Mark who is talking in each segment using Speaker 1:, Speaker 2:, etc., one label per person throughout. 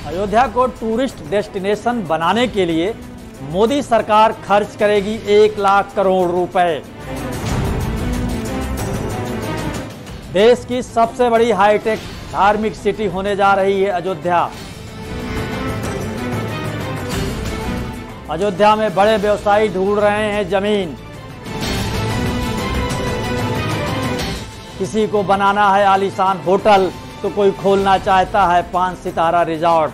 Speaker 1: अयोध्या को tourist destination बनाने के लिए मोदी सरकार खर्च करेगी 1 लाख करोड़ रुपए। देश की सबसे बड़ी हाईटेक धार्मिक सिटी होने जा रही है अयोध्या। अयोध्या में बड़े व्यवसायी ढूंढ रहे हैं जमीन। किसी को बनाना है आलीशान होटल तो कोई खोलना चाहता है 5 सितारा रिजॉर्ट।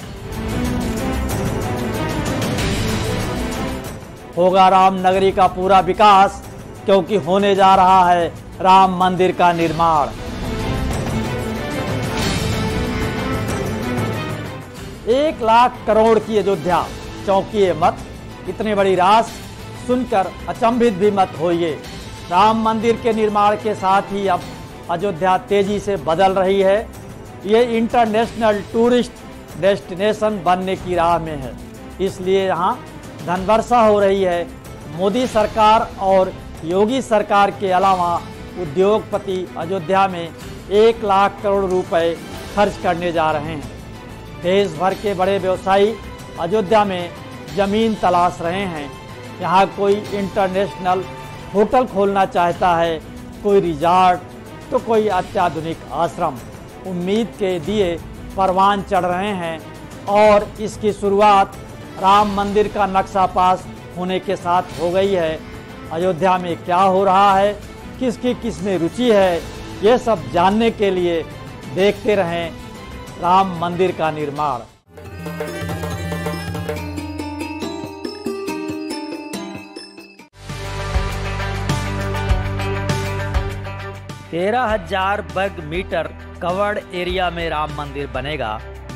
Speaker 1: होगा राम नगरी का पूरा विकास, क्योंकि होने जा रहा है राम मंदिर का निर्माण। एक लाख करोड़ की अयोध्या, चौंकिए मत। इतनी बड़ी राशि सुनकर अचंभित भी मत होइए। राम मंदिर के निर्माण के साथ ही अब अयोध्या तेजी से बदल रही है। ये इंटरनेशनल टूरिस्ट डेस्टिनेशन बनने की राह में है, इसलिए यहाँ धनवर्षा हो रही है। मोदी सरकार और योगी सरकार के अलावा उद्योगपति अयोध्या में 1 लाख करोड़ रुपए खर्च करने जा रहे हैं। देश भर के बड़े व्यवसायी अयोध्या में जमीन तलाश रहे हैं। यहाँ कोई इंटरनेशनल होटल खोलना चाहता है, कोई रिजॉर्ट तो कोई अत्याधुनिक आश्रम। उम्मीद के दिए परवान चढ़ रहे हैं और इसकी शुरुआत राम मंदिर का नक्शा पास होने के साथ हो गई है। अयोध्या में क्या हो रहा है, किसकी किसमें रुचि है, ये सब जानने के लिए देखते रहें राम मंदिर का निर्माण। तेरह 13,000 वर्ग मीटर कवर्ड एरिया में राम मंदिर बनेगा।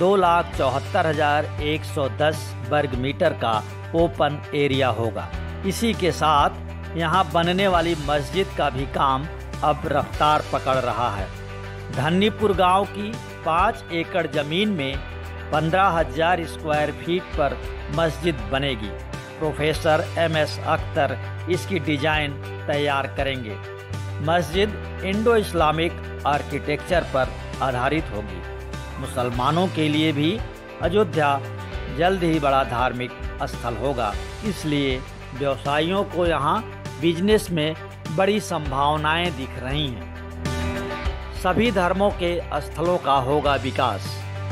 Speaker 1: 2,74,110 वर्ग मीटर का ओपन एरिया होगा। इसी के साथ यहाँ बनने वाली मस्जिद का भी काम अब रफ्तार पकड़ रहा है। धन्नीपुर गांव की 5 एकड़ जमीन में 15,000 स्क्वायर फीट पर मस्जिद बनेगी। प्रोफेसर MS अख्तर इसकी डिजाइन तैयार करेंगे। मस्जिद इंडो इस्लामिक आर्किटेक्चर पर आधारित होगी। मुसलमानों के लिए भी अयोध्या जल्द ही बड़ा धार्मिक स्थल होगा, इसलिए व्यवसायियों को यहाँ बिजनेस में बड़ी संभावनाएं दिख रही हैं। सभी धर्मों के स्थलों का होगा विकास।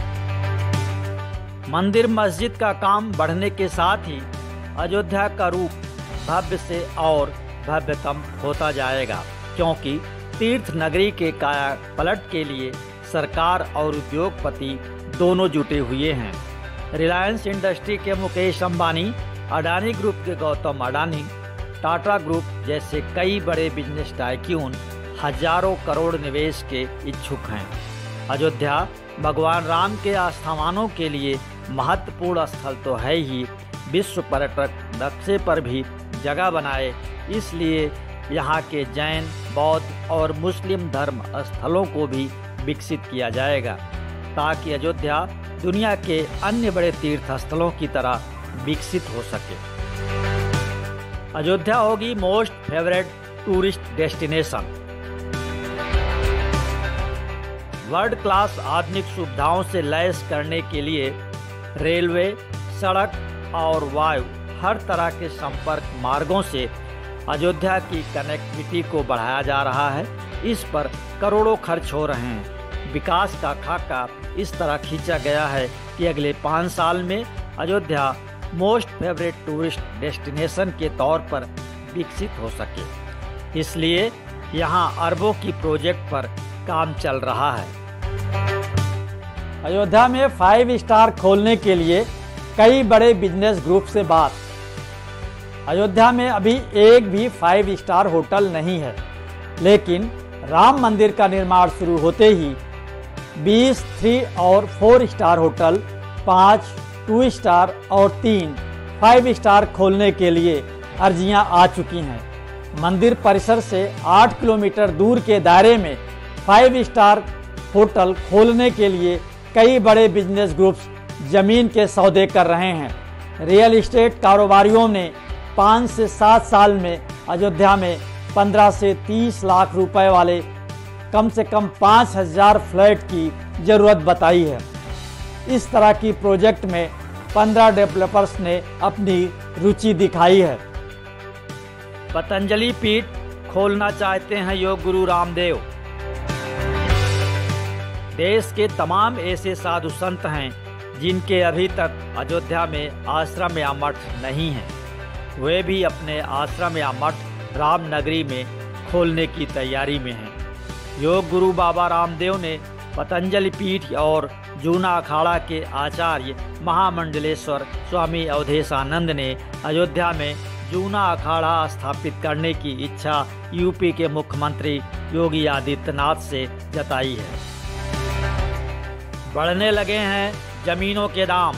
Speaker 1: मंदिर मस्जिद का काम बढ़ने के साथ ही अयोध्या का रूप भव्य से और भव्यतम होता जाएगा, क्योंकि तीर्थ नगरी के काया पलट के लिए सरकार और उद्योगपति दोनों जुटे हुए हैं। रिलायंस इंडस्ट्री के मुकेश अंबानी, अडानी ग्रुप के गौतम अडानी, टाटा ग्रुप जैसे कई बड़े बिजनेस टाइकून हजारों करोड़ निवेश के इच्छुक हैं। अयोध्या भगवान राम के आस्थानों के लिए महत्वपूर्ण स्थल तो है ही, विश्व पर्यटक नक्शे पर भी जगह बनाए, इसलिए यहाँ के जैन, बौद्ध और मुस्लिम धर्म स्थलों को भी विकसित किया जाएगा, ताकि अयोध्या दुनिया के अन्य बड़े तीर्थ स्थलों की तरह विकसित हो सके। अयोध्या होगी most favourite tourist destination. World class आधुनिक सुविधाओं से लैस करने के लिए रेलवे, सड़क और वायु हर तरह के संपर्क मार्गों से अयोध्या की कनेक्टिविटी को बढ़ाया जा रहा है। इस पर करोड़ों खर्च हो रहे हैं। विकास का खाका इस तरह खींचा गया है कि अगले 5 साल में Ayodhya most favourite tourist destination के तौर पर विकसित हो सके। इसलिए यहाँ अरबों की प्रोजेक्ट पर काम चल रहा है। अयोध्या में 5 स्टार खोलने के लिए कई बड़े बिजनेस ग्रुप से बात। अयोध्या में अभी एक भी 5 स्टार होटल नहीं है, लेकिन राम मंदिर का निर्माण शुरू होते ही 20 3 और 4 स्टार होटल, 5 2 स्टार और 3 5 स्टार खोलने के लिए अर्जियां आ चुकी हैं। मंदिर परिसर से 8 किलोमीटर दूर के दायरे में 5 स्टार होटल खोलने के लिए कई बड़े बिजनेस ग्रुप्स जमीन के सौदे कर रहे हैं। रियल एस्टेट कारोबारियों ने 5 से 7 साल में अयोध्या में 15 से 30 लाख रुपए वाले कम से कम 5,000 फ्लैट की जरूरत बताई है। इस तरह की प्रोजेक्ट में 15 डेवलपर्स ने अपनी रुचि दिखाई है। पतंजलि पीठ खोलना चाहते हैं योग गुरु रामदेव। देश के तमाम ऐसे साधु संत हैं जिनके अभी तक अयोध्या में आश्रम या मठ नहीं है। वे भी अपने आश्रम या मठ रामनगरी में खोलने की तैयारी में हैं। योग गुरु बाबा रामदेव ने पतंजलि पीठ और जूना अखाड़ा के आचार्य महामंडलेश्वर स्वामी अवधेशानंद ने अयोध्या में जूना अखाड़ा स्थापित करने की इच्छा यूपी के मुख्यमंत्री योगी आदित्यनाथ से जताई है। बढ़ने लगे हैं जमीनों के दाम।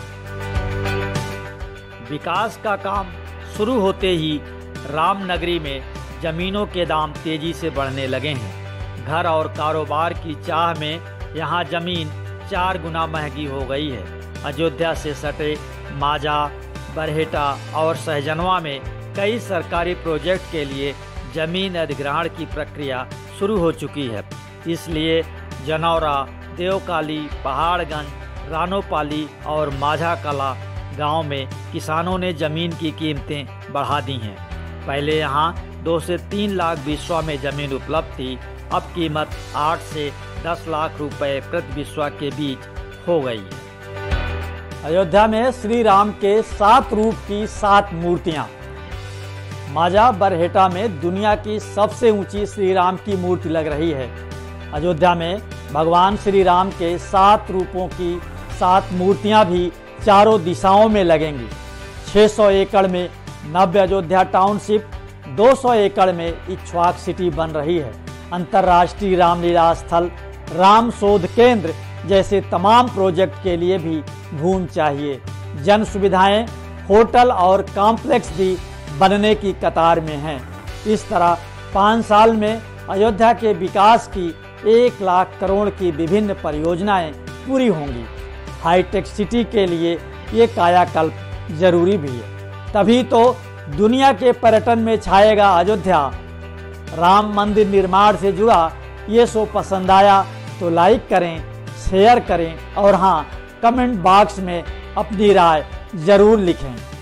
Speaker 1: विकास का काम शुरू होते ही रामनगरी में जमीनों के दाम तेजी से बढ़ने लगे हैं। घर और कारोबार की चाह में यहाँ जमीन 4 गुना महंगी हो गई है। अयोध्या से सटे माजा, बरहेटा और सहजनवा में कई सरकारी प्रोजेक्ट के लिए जमीन अधिग्रहण की प्रक्रिया शुरू हो चुकी है। इसलिए जनौरा, देवकाली, पहाड़गंज, रानोपाली और माझा कला गांव में किसानों ने जमीन की कीमतें बढ़ा दी हैं। पहले यहां 2 से 3 लाख बिस्वा में जमीन उपलब्ध थी। अब कीमत 8 से 10 लाख रुपए प्रति बिस्वा के बीच हो गई है। अयोध्या में श्री राम के 7 रूप की 7 मूर्तियां। माझा बरहेटा में दुनिया की सबसे ऊंची श्री राम की मूर्ति लग रही है। अयोध्या में भगवान श्री राम के 7 रूपों की 7 मूर्तियां भी चारों दिशाओं में लगेंगी। 600 एकड़ में नव्य अयोध्या टाउनशिप, 200 एकड़ में इक्ष्वाक सिटी बन रही है। अंतर्राष्ट्रीय रामलीला स्थल, राम शोध केंद्र जैसे तमाम प्रोजेक्ट के लिए भी भूमि चाहिए। जन सुविधाएं, होटल और कॉम्प्लेक्स भी बनने की कतार में हैं। इस तरह 5 साल में अयोध्या के विकास की 1 लाख करोड़ की विभिन्न परियोजनाएं पूरी होंगी। हाईटेक सिटी के लिए ये कायाकल्प जरूरी भी है। तभी तो दुनिया के पर्यटन में छाएगा अयोध्या। राम मंदिर निर्माण से जुड़ा ये शो पसंद आया तो लाइक करें, शेयर करें और हाँ, कमेंट बॉक्स में अपनी राय जरूर लिखें।